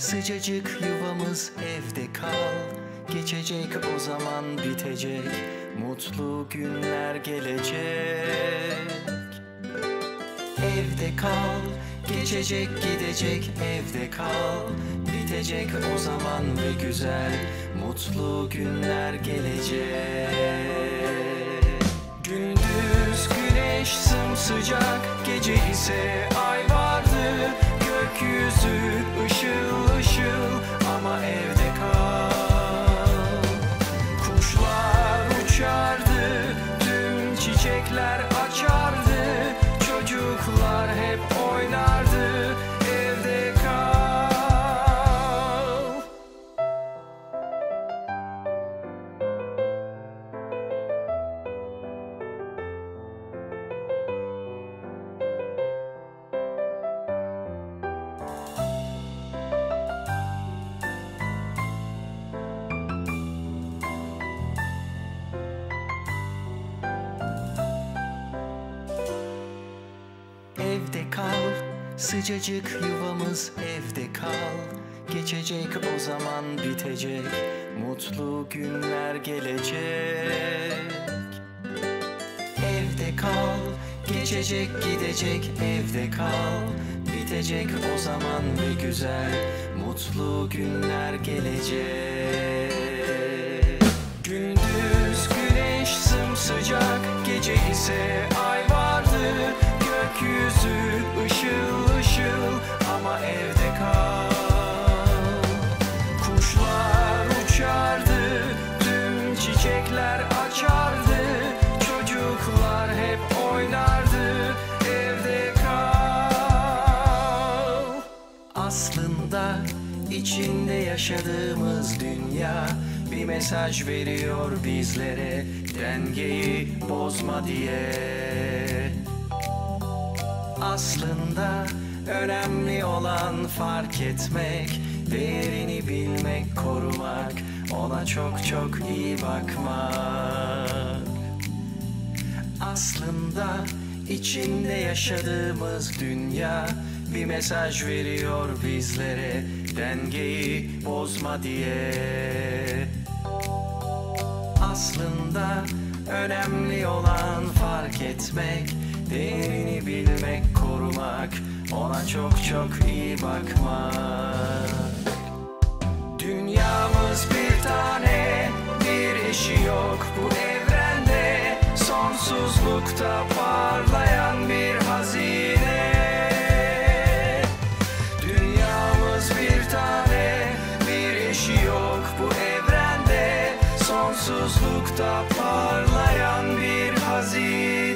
Sıcacık yuvamız evde kal. Geçecek o zaman bitecek, mutlu günler gelecek. Evde kal, geçecek gidecek, evde kal. Bitecek o zaman ve güzel, mutlu günler gelecek. Gündüz güneş sımsıcak, gece ise ay vardı. Gökyüzü ışıl ışıl ama evde kal. Kuşlar uçardı, tüm çiçekler açardı. Çocuklar hep oynardı, evde kal. Evde kal, sıcacık yuvamız evde kal. Geçecek o zaman bitecek, mutlu günler gelecek. Evde kal, geçecek gidecek, evde kal. Bitecek o zaman ve güzel, mutlu günler gelecek. Gündüz güneş sımsıcak, gece ise ay vardı. Gökyüzü ışıl ışıl ama evde kal. Kuşlar uçardı, tüm çiçekler açardı. Çocuklar hep oynardı, evde kal. Aslında içinde yaşadığımız dünya bir mesaj veriyor bizlere, dengeyi bozma diye. Aslında önemli olan fark etmek, değerini bilmek, korumak, ona çok çok iyi bakmak. Aslında içinde yaşadığımız dünya bir mesaj veriyor bizlere, dengeyi bozma diye. Aslında önemli olan fark etmek, değerini bilmek, korumak, ona çok çok iyi bakmak. Dünyamız bir tane, bir eşi yok bu evrende. Sonsuzlukta parlayan bir hazine. Dünyamız bir tane, bir eşi yok bu evrende. Sonsuzlukta parlayan bir hazine.